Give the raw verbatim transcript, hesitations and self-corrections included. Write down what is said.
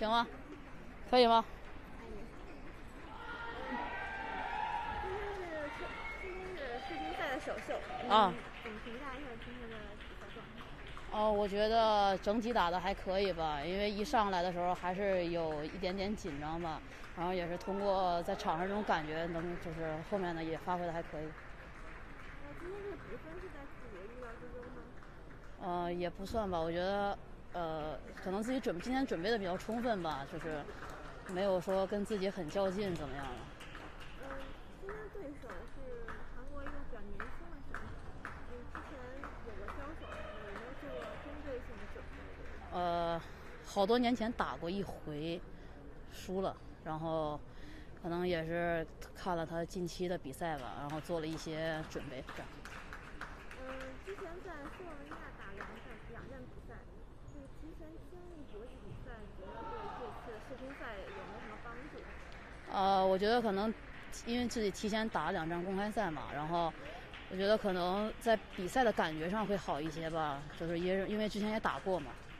行吗？可以吗？ 今天是今天是世乒赛的首秀， 啊， 怎么评价一下今天的比赛状态？ 哦，我觉得整体打的还可以吧，因为一上来的时候还是有一点点紧张吧，然后也是通过在场上这种感觉，能就是后面呢也发挥的还可以。 那今天这个比分是在自己的预料之中吗？ 呃，也不算吧，我觉得，呃，可能自己准今天准备的比较充分吧，就是没有说跟自己很较劲怎么样了。 嗯，今天对手是韩国一个比较年轻的选手，嗯，之前有过交手，有没有做过针对性的准备？ 呃，好多年前打过一回，输了，然后可能也是看了他近期的比赛吧，然后做了一些准备。这样。 嗯，之前在斯洛文尼亚打两战两站比赛，这个提前经历国际比赛，你觉得对这次世乒赛有没有什么帮助？ 呃，我觉得可能因为自己提前打了两站公开赛嘛，然后我觉得可能在比赛的感觉上会好一些吧，就是因为因为之前也打过嘛。